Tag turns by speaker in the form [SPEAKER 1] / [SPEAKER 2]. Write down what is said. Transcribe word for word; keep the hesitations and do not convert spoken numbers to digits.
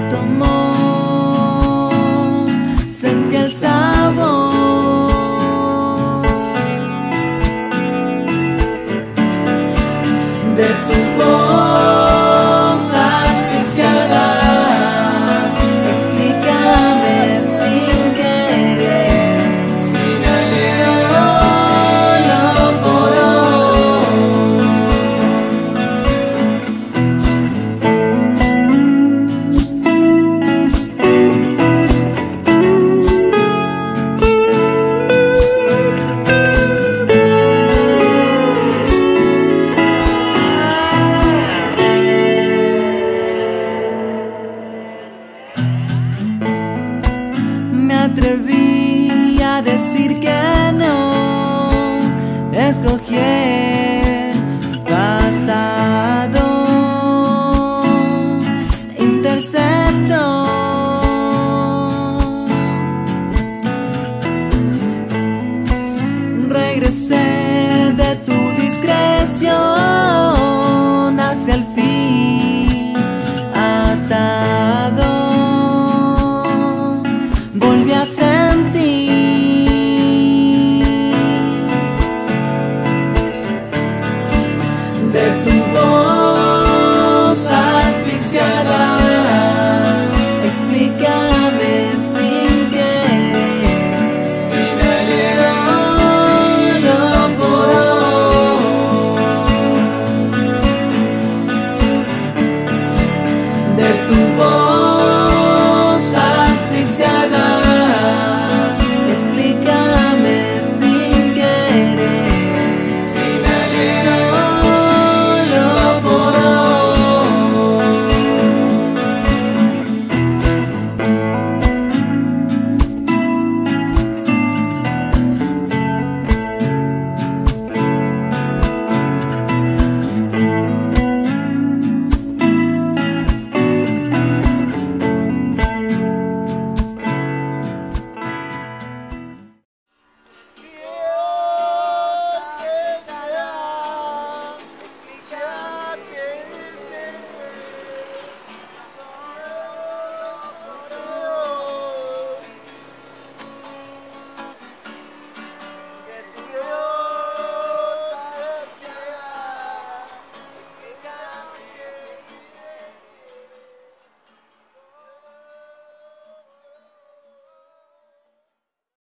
[SPEAKER 1] átomos sentí el sabor de tu voz asfixiada. Explícame sin querer,
[SPEAKER 2] sin aliento,
[SPEAKER 1] solo por me atreví a decir que no, escogí el pasado, intercepto regresé de tu discreción hacia el fin atado. Volví a sentir de tu voz asfixiada. Explícame sin querer,
[SPEAKER 2] sin aliento,
[SPEAKER 1] solo por hoy, de tu voz